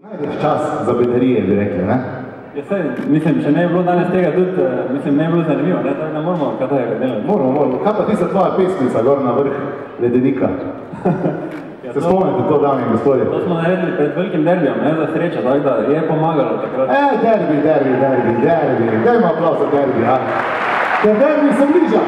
Najdeš čas za bedarije, bi rekli, ne? Ja, sej, mislim, če ne bi bilo danes tega tudi, mislim, ne bi bilo zanimivo, ne? Tako ne moramo kaj tega delati. Moramo. Kaj pa tista tvoja pesmica, gor na vrh ledenika? Se spomnite to, dame in gospodje? To smo naredili pred velikim derbijom, ne, za srečo, tako da je pomagalo takrat. Derbi. Dajmo aplauz za derbi, ja. Ker derbi se bliža.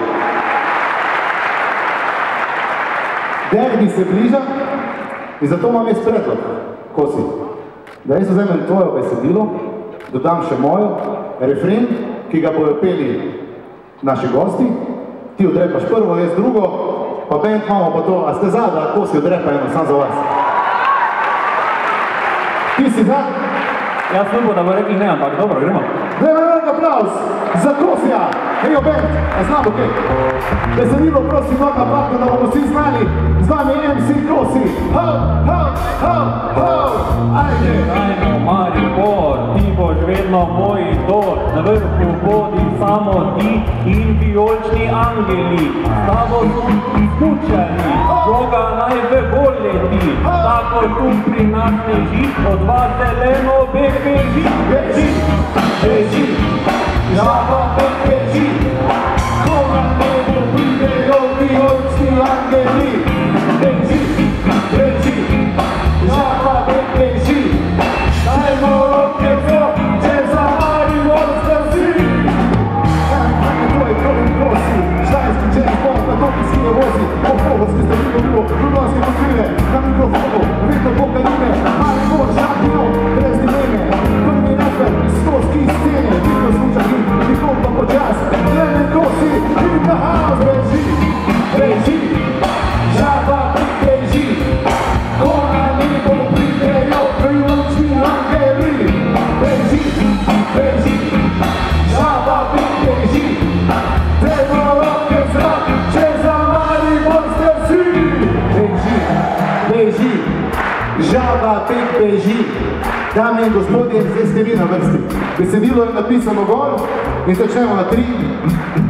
Derbi se bliža in zato imam jaz predlog, Kosi, da jaz vzamem tvojo besedilo, dodam še mojo, refren, ki ga bojo peli naši gosti, ti odrepaš prvo, jaz drugo, pa band imamo pa to, a ste za, da Kosi odrepa eno, sam za vas. Ti si za? Jaz slupo, da bo rekli ne, ampak dobro, gremo. Dajmo velik aplauz za Kosija. Hejo band, a znamo kaj? Besedilo prosim noga platno, da bomo vsi znali. Z vami MC Kosi. Ho! Ajde, ajmo, Maribor, ti boš vedno moj idol. Na vrhu bodi samo ti in vijolični angeli. S tabo so smučani, žoga naj v gol leti. Tako tu pri nas leži, od vas zeleno beži. Beži, žaba beži. Ko na nebo pridejo vijolični angeli. Beži, žaba beži. Dajmo roke so, če za Maribor zdrži. Tvoj Kosi, štajerski čez bol, na topi si ne vozi. Popovski ste bilo, Ljubljanske pokrine, na mikrofonu, vedno pokaline. Maribor, šampion, brezni mene, prvi nefer, skoski scene, vidno slučaki, nikol pa počas. Klemen Kosi, in the house, beži, žaba beži. Ko na nebo pridejo vijolični angeli. Beži, žaba beži. Dajmo roke v zrak, če za Maribor ste vsi. Beži, žaba beži. Dame in gospodje, zdaj ste vi na vrsti. Besedilo je napisano gor in začnemo na 3.